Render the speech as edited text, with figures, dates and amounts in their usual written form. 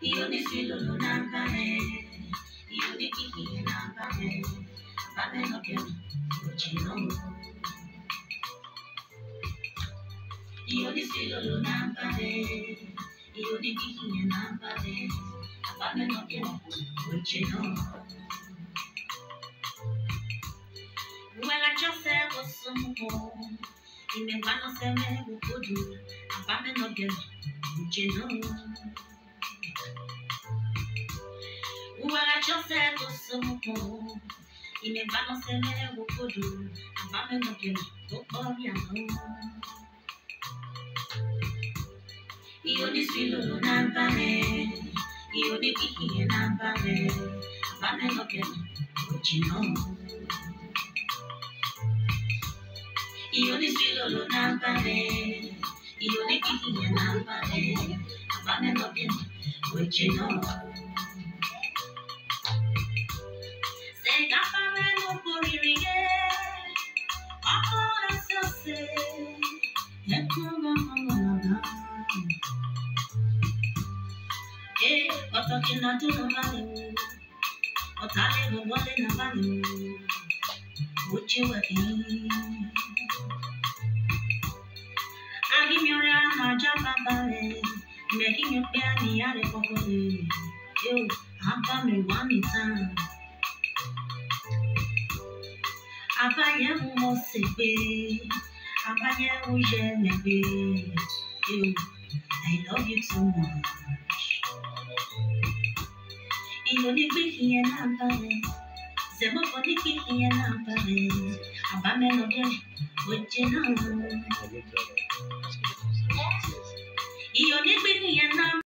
Io di filo non ambare, io di chi in ambare, va bene che non io di filo non ambare, io di chi in ambare, va bene che non well, I just said was some more. In the one of them, who could do a famine again, you know. Well, I just said was some more. In the one of them, who could do a famine again, oh, you know. Io di filo non ambare, io di chi non ambare, a famine again, you know. Io di filo lo nampare, io di chi nampare, ma ne lo viene, poi ce no. Se gaffare non può ririghe, ancora so se, e come e ho tocchi na tu non vale, ho tale non vuole na vale, vuoi vuoi. Give me around my job, making your penny out of poverty. You, I'm coming one time. Abaye mo sepe, abaye mo jenebe. You, I love you too much. You need me here and I'm Zemo for the key and I'm Abame again, what you know. Io di qui e